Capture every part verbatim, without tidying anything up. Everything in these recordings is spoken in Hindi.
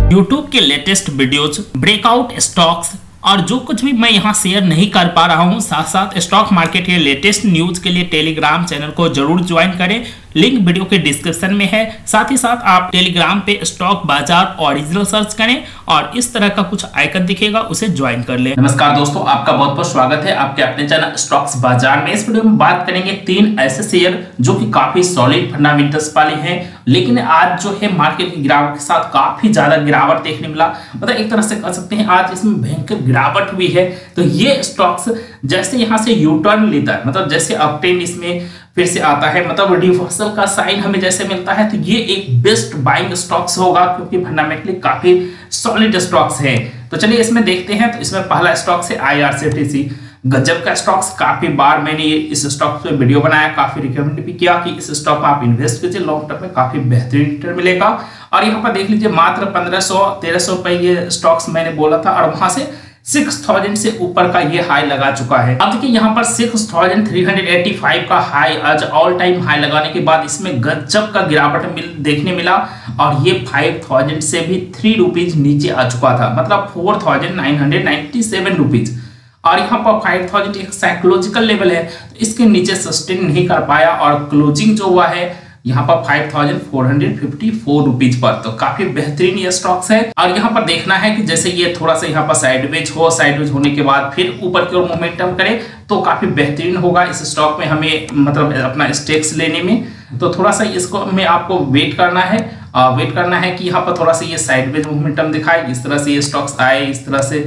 यूट्यूब के लेटेस्ट वीडियोज, ब्रेकआउट स्टॉक्स और जो कुछ भी मैं यहाँ शेयर नहीं कर पा रहा हूँ, साथ साथ स्टॉक मार्केट के लेटेस्ट न्यूज के लिए टेलीग्राम चैनल को जरूर ज्वाइन करें। लिंक वीडियो के डिस्क्रिप्शन में है। साथ ही साथ आप टेलीग्राम पे स्टॉक बाजार ओरिजिनल सर्च करें और इस तरह का कुछ आइकन दिखेगा, उसे ज्वाइन कर लें। नमस्कार दोस्तों, आपका बहुत बहुत स्वागत है आपके अपने चैनल स्टॉक्स बाजार में। इस वीडियो में बात करेंगे तीन ऐसे शेयर जो कि काफी सॉलिड फंडामेंटल्स वाले हैं, लेकिन आज जो है मार्केट की गिरावट के साथ काफी ज्यादा गिरावट देखने मिला। मतलब एक तरह से कह सकते हैं आज इसमें भयंकर गिरावट हुई है। तो ये स्टॉक्स जैसे यहाँ से यू टर्न लेता है, मतलब जैसे अपट्रेंड इसमें फिर से आता है, मतलब रिवर्सल का साइन हमें जैसे मिलता है, तो ये एक बेस्ट बाइंग स्टॉक्स होगा क्योंकि फंडामेंटली काफी सॉलिड स्टॉक्स है। तो चलिए इसमें देखते हैं। तो इसमें पहला स्टॉक है आईआरसीटीसी। गजब का स्टॉक्स, काफी बार मैंने इस स्टॉक पे वीडियो बनाया, काफी रिकमेंड भी किया कि इस स्टॉक में आप इन्वेस्ट कीजिए, लॉन्ग टर्म में काफी बेहतरीन रिटर्न मिलेगा। और यहाँ पर देख लीजिए मात्र पंद्रह सौ तेरह सौ रुपए ये स्टॉक्स मैंने बोला था और वहां से सिक्स थाउजेंड से ऊपर का ये हाई लगा चुका है। अब देखिए यहाँ पर six thousand three hundred eighty five का हाई, आज ऑल टाइम हाई लगाने के बाद इसमें गजब का गिरावट मिल देखने मिला और ये फाइव थाउजेंड से भी थ्री रुपीज नीचे आ चुका था, मतलब four thousand nine hundred ninety seven rupees. और यहाँ पर फाइव थाउजेंड एक साइकोलॉजिकल लेवल है, तो इसके नीचे सस्टेन नहीं कर पाया और क्लोजिंग जो हुआ है यहाँ पर five thousand four hundred fifty four rupees पर। तो काफी बेहतरीन ये स्टॉक्स है। और यहाँ पर देखना है कि जैसे ये थोड़ा सा यहाँ पर साइडवेज हो, साइडवेज होने के बाद फिर ऊपर की ओर मोमेंटम करे तो काफी बेहतरीन होगा इस स्टॉक में हमें, मतलब अपना स्टेक्स लेने में। तो थोड़ा सा इसको में आपको वेट करना है, आ, वेट करना है कि यहाँ पर थोड़ा सा ये साइडवेज मोमेंटम दिखाए, इस तरह से ये स्टॉक्स आए, इस तरह से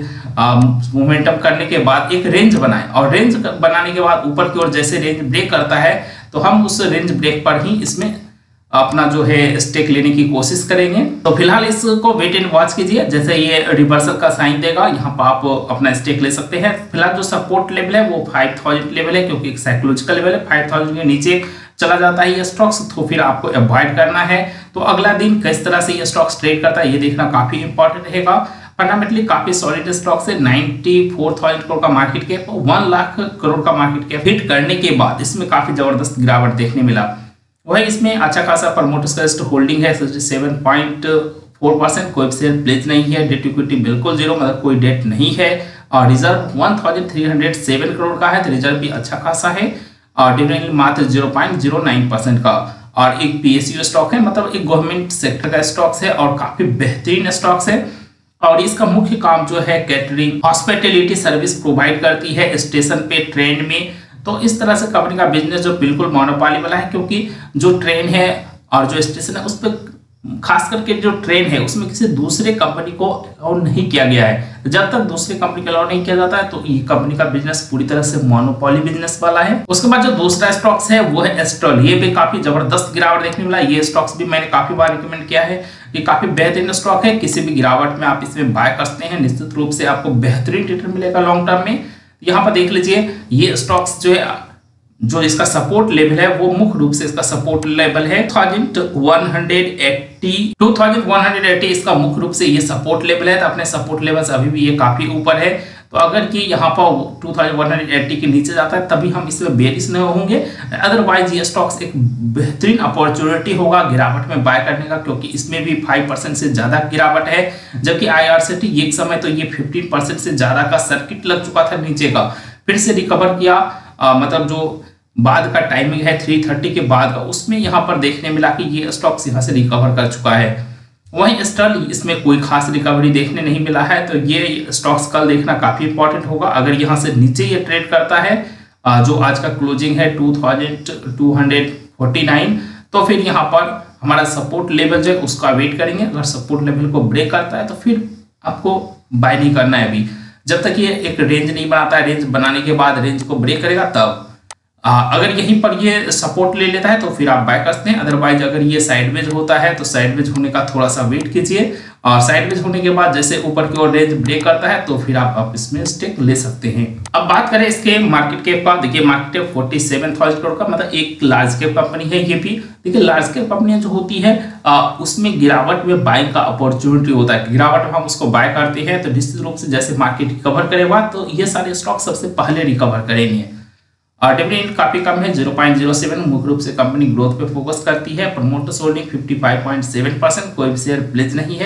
मोमेंटम करने के बाद एक रेंज बनाए और रेंज बनाने के बाद ऊपर की ओर जैसे रेंज ब्रेक करता है तो हम उस रेंज ब्रेक पर ही इसमें अपना जो है स्टेक लेने की कोशिश करेंगे। तो फिलहाल इसको वेट एंड वॉच कीजिए, जैसे ये रिवर्सल का साइन देगा यहाँ पर आप अपना स्टेक ले सकते हैं। फिलहाल जो सपोर्ट लेवल है वो फाइव थाउजेंड लेवल है क्योंकि एक साइकोलॉजिकल लेवल है, फाइव थाउजेंड के नीचे चला जाता है ये स्टॉक्स तो फिर आपको अवॉइड करना है। तो अगला दिन किस तरह से ये स्टॉक्स ट्रेड करता है ये देखना काफी इंपॉर्टेंट रहेगा। फंडामेंटली काफी सॉलिड स्टॉक्स है, चौरानवे हज़ार करोड़ का market cap, one lakh crore का मार्केट कैप हिट करने के बाद इसमें काफी जबरदस्त गिरावट देखने मिला। वही इसमें अच्छा खासा प्रमोटर्स का होल्डिंग है सत्तासी पॉइंट फोर परसेंट, कोई शेयर प्लेज नहीं है, डेट इक्विटी बिल्कुल जीरो, मतलब कोई डेट नहीं है। और reserve one thousand three hundred seven crore का है, तो रिजर्व भी अच्छा खासा है और डिविडेंड मात्र zero point zero nine percent का। और एक पीएसयू स्टॉक है, मतलब एक गवर्नमेंट सेक्टर का स्टॉक्स है और काफी बेहतरीन स्टॉक्स है। और इसका मुख्य काम जो है कैटरिंग हॉस्पिटैलिटी सर्विस प्रोवाइड करती है स्टेशन पे, ट्रेन में। तो इस तरह से कंपनी का बिजनेस जो बिल्कुल मोनोपोली वाला है, क्योंकि जो ट्रेन है और जो स्टेशन है उस पर खास करके जो ट्रेन है उसमें किसी दूसरे कंपनी को अलाउ नहीं किया गया है। जब तक दूसरे कंपनी को अलाउ नहीं किया जाता है तो ये कंपनी का बिजनेस पूरी तरह से मोनोपोली बिजनेस वाला है। उसके बाद जो दूसरा स्टॉक्स है वो है एस्ट्रल, ये भी काफी जबरदस्त गिरावट देखने मिला। ये स्टॉक्स भी मैंने काफी बार रिकमेंड किया है, ये काफी बेहतरीन स्टॉक है, किसी भी गिरावट में आप इसमें बाय कर सकते हैं, निश्चित रूप से आपको बेहतरीन रिटर्न मिलेगा लॉन्ग टर्म में। यहाँ पर देख लीजिए ये स्टॉक्स जो है, जो इसका सपोर्ट लेवल है वो मुख्य रूप से इसका सपोर्ट लेवल है two thousand one hundred eighty, two thousand one hundred eighty इसका मुख्य रूप से ये सपोर्ट लेवल है। तो अपने सपोर्ट लेवल से अभी भी ये काफी ऊपर है। तो अगर कि यहाँ पर two thousand one hundred eighty के नीचे जाता है तभी हम इसमें बेरिश नहीं होंगे, अदरवाइज ये स्टॉक्स एक बेहतरीन अपॉर्चुनिटी होगा गिरावट में बाय करने का, क्योंकि इसमें भी फाइव परसेंट से ज्यादा गिरावट है। जबकि आईआरसीटी एक समय तो ये फिफ्टीन परसेंट से ज्यादा का सर्किट लग चुका था नीचे का, फिर से रिकवर किया, आ, मतलब जो बाद का टाइमिंग है थ्री थर्टी के बाद का, उसमें यहाँ पर देखने मिला कि ये स्टॉक्स यहाँ से रिकवर कर चुका है। वहीं स्टर्ल इसमें कोई खास रिकवरी देखने नहीं मिला है, तो ये स्टॉक्स कल देखना काफी इंपॉर्टेंट होगा। अगर यहाँ से नीचे ये ट्रेड करता है, जो आज का क्लोजिंग है two thousand two hundred forty nine, तो फिर यहाँ पर हमारा सपोर्ट लेवल जो है उसका वेट करेंगे। अगर सपोर्ट लेवल को ब्रेक करता है तो फिर आपको बाय नहीं करना है अभी, जब तक ये एक रेंज नहीं बनाता है। रेंज बनाने के बाद रेंज को ब्रेक करेगा तब आ, अगर यहीं पर ये सपोर्ट ले लेता है तो फिर आप बाय कर सकते हैं। अदरवाइज अगर ये साइडवेज होता है तो साइडवेज होने का थोड़ा सा वेट कीजिए और साइडवेज होने के बाद जैसे ऊपर की ओर रेंज ब्रेक करता है तो फिर आप, आप इसमें स्टेक ले सकते हैं। अब बात करें इसके मार्केट कैप का, देखिए market cap forty seven thousand crore का, मतलब एक लार्ज कैप कंपनी है ये भी। देखिए लार्ज कैप कंपनियां जो होती है आ, उसमें गिरावट में बाइंग का अपॉर्चुनिटी होता है, गिरावट में हम उसको बाय करते हैं तो निश्चित रूप से जैसे मार्केट रिकवर करेगा तो ये सारे स्टॉक सबसे पहले रिकवर करेंगे। और डिविडेंड काफी कम है, जीरो पॉइंट जीरो सेवन, मुख्य रूप से कंपनी ग्रोथ पे फोकस करती है। Promoters holding fifty five point seven percent, कोई भी शेयर प्लेज नहीं है।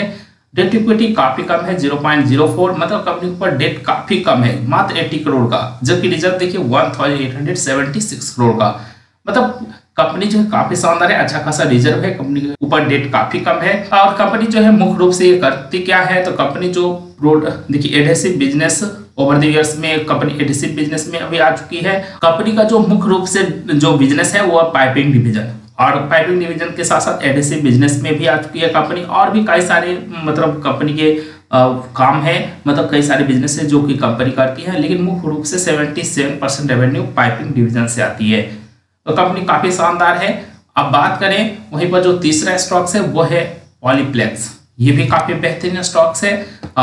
डेट इक्विटी काफी कम है ज़ीरो पॉइंट ज़ीरो फोर, मतलब कंपनी के ऊपर डेट काफी कम है, मात्र अस्सी करोड़ का। जबकि रिजर्व देखिए अठारह सौ छिहत्तर करोड़ का, मतलब कंपनी जो है काफी शानदार है, अच्छा खासा रिजर्व है, कंपनी के ऊपर डेट काफी कम है। और कंपनी जो है मुख्य रूप से ये करती क्या है, तो कंपनी जो प्रोडक्ट देखिए adhesive business over the years में कंपनी एडहेसिव बिजनेस में अभी आ चुकी है। कंपनी का जो मुख्य रूप से जो बिजनेस है वो पाइपिंग डिवीजन, और पाइपिंग डिवीजन के साथ साथ एडहेसिव बिजनेस में भी आ चुकी है कंपनी। और भी कई सारे मतलब कंपनी के आ, काम है, मतलब कई सारे बिजनेस है जो कि कंपनी करती है, लेकिन मुख्य रूप से सतहत्तर परसेंट रेवेन्यू पाइपिंग डिवीजन से आती है। तो कंपनी काफी शानदार है। अब बात करें वहीं पर जो तीसरा स्टॉक्स है वो है पॉलीप्लेक्स, ये भी काफी बेहतरीन स्टॉक्स है,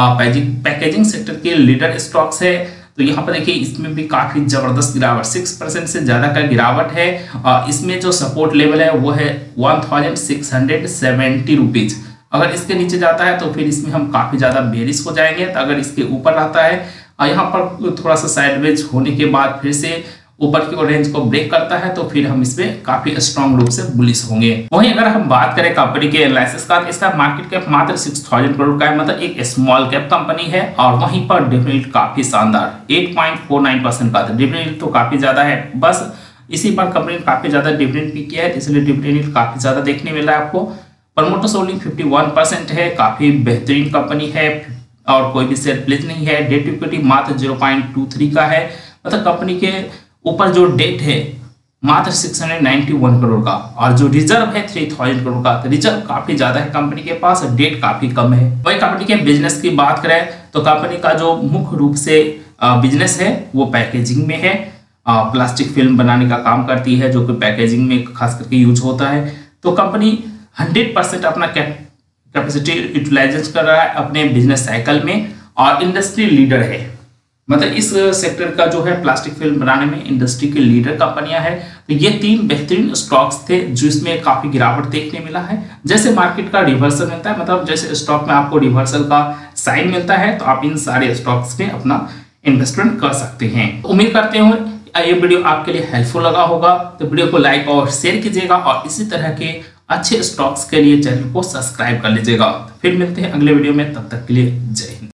पैकेजिंग सेक्टर के लीडर स्टॉक्स है। तो यहाँ पर देखिए इसमें भी काफी जबरदस्त गिरावट, सिक्स परसेंट से ज्यादा का गिरावट है। और इसमें जो सपोर्ट लेवल है वो है one thousand six hundred seventy rupees. अगर इसके नीचे जाता है तो फिर इसमें हम काफी ज्यादा बेरिश हो जाएंगे। तो अगर इसके ऊपर रहता है और यहाँ पर थोड़ा सा साइडवेज होने के बाद फिर से ऊपर की रेंज को ब्रेक करता है तो फिर हम इसमें काफी स्ट्रॉन्ग रूप से बुलिश होंगे। वहीं अगर हम बात करें कंपनी के एनालिसिस का, इसका मार्केट कैप मात्र सिक्स थाउजेंड करोड़ का है, मतलब एक स्मॉल कैप कंपनी है। और वहीं पर डिविडेंड काफी शानदार eight point four nine percent का, डिविडेंड तो काफी ज्यादा है, बस इसी पर कंपनी ने काफी ज्यादा डिविडेंड भी किया है, इसलिए डिविडेंड काफी ज्यादा देखने मिल रहा है आपको। Promoters holding fifty one percent है, काफी बेहतरीन कंपनी है और कोई भी शेयर प्लेज नहीं है। डेट इक्विटी मात्र ज़ीरो पॉइंट टू थ्री का है, मतलब कंपनी के ऊपर जो डेट है मात्र छह सौ इक्यानवे करोड़ का, और जो रिजर्व है तीन हज़ार करोड़ का। तो रिजर्व काफी ज्यादा है कंपनी के पास, डेट काफी कम है। वही कंपनी के बिजनेस की बात करें तो कंपनी का जो मुख्य रूप से बिजनेस है वो पैकेजिंग में है, प्लास्टिक फिल्म बनाने का काम करती है जो कि पैकेजिंग में खास करके यूज होता है। तो कंपनी हंड्रेड परसेंट अपना कैपेसिटी यूटिलाइजेशन कर रहा है अपने बिजनेस साइकिल में, और इंडस्ट्री लीडर है, मतलब इस सेक्टर का जो है प्लास्टिक फिल्म बनाने में इंडस्ट्री के लीडर कंपनियां हैं। तो ये तीन बेहतरीन स्टॉक्स थे जिसमें काफी गिरावट देखने मिला है। जैसे मार्केट का रिवर्सल मिलता है, मतलब जैसे स्टॉक में आपको रिवर्सल का साइन मिलता है, तो आप इन सारे स्टॉक्स में अपना इन्वेस्टमेंट कर सकते हैं। तो उम्मीद करते हैं ये वीडियो आपके लिए हेल्पफुल लगा होगा। तो वीडियो को लाइक और शेयर कीजिएगा, और इसी तरह के अच्छे स्टॉक्स के लिए चैनल को सब्सक्राइब कर लीजिएगा। फिर मिलते हैं अगले वीडियो में, तब तक के लिए जय हिंद।